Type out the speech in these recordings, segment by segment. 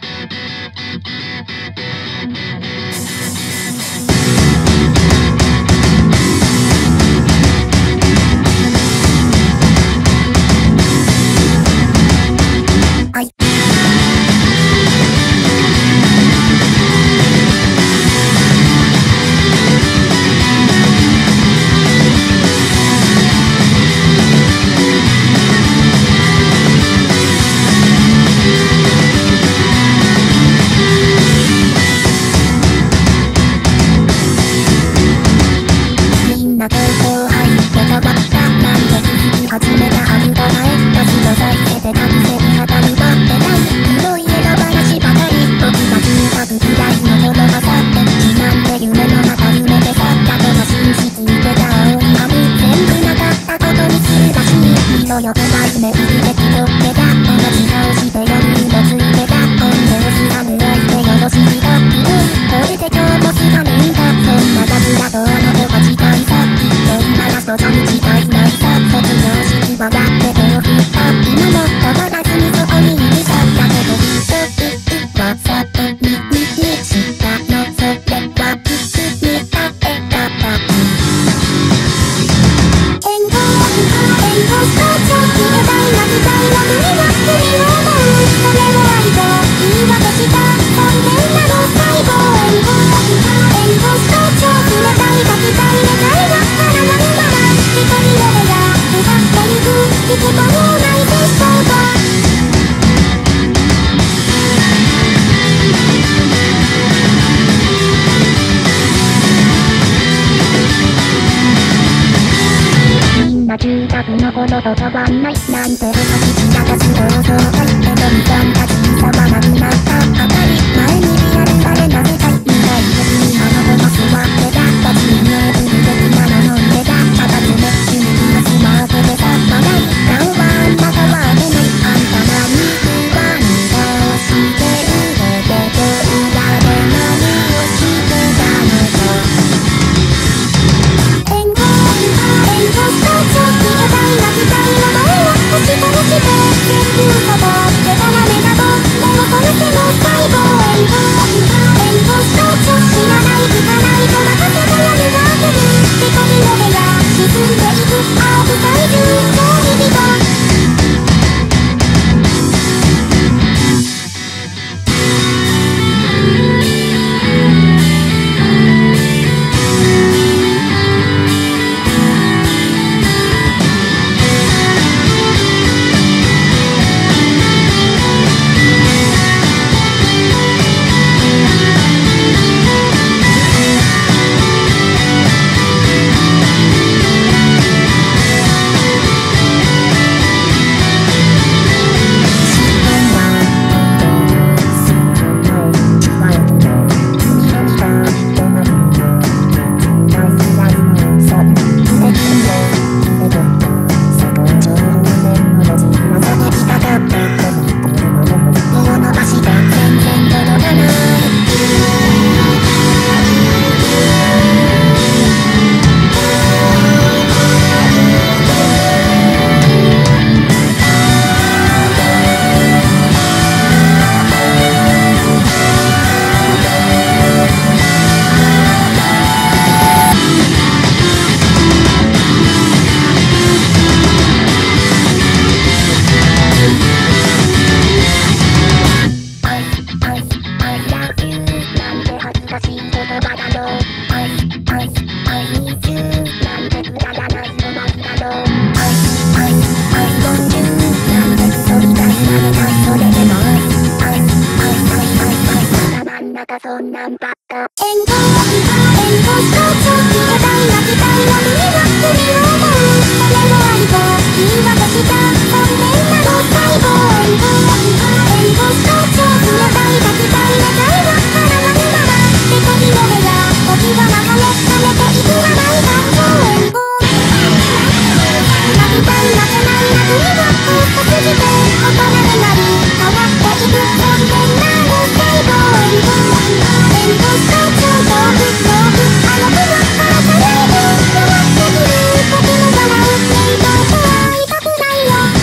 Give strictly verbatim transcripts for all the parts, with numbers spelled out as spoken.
住宅のほどと変わんないなんて話しながら想像体エドミさんたちにさまなくなった当たり前にリアルされなぜか未来的にあの子が座ってた立ち見える的なの飲んでたただ爪趣味がスマートでさまない顔はあんた変わってないあんた何不安がしてるのでと裏で何をしてたのか援護援護したちょっと大な期待の前を押し殺して全部嘘とでたらめだと目をそらせの最後援護援護したちょっと知らない聞かないと任せたら目が開ける一人の部屋沈んでいくアーク体重恋人そんなんばっか援護援護したちょっと大な期待の胸が振り思うそれもありと言い訳した本命なの最後援護援護したちょっと大な期待の最後からはぬまま一人の部屋時は流れ冷めていくはない感情援護泣きたい泣けない泣くには多すぎて大人になり変わっていく本命なの最後援護援護したちょっと遠く遠くあの子がからさないで回ってくる僕の笑うレイバーとは会いたくないよ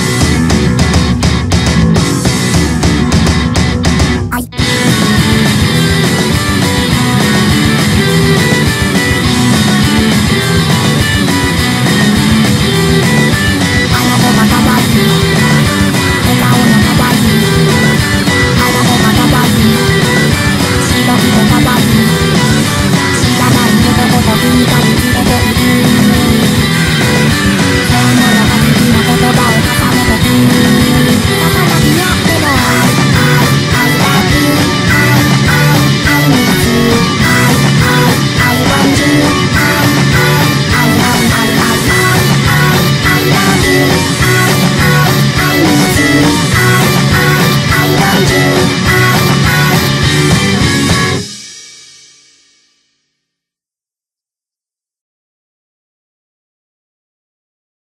る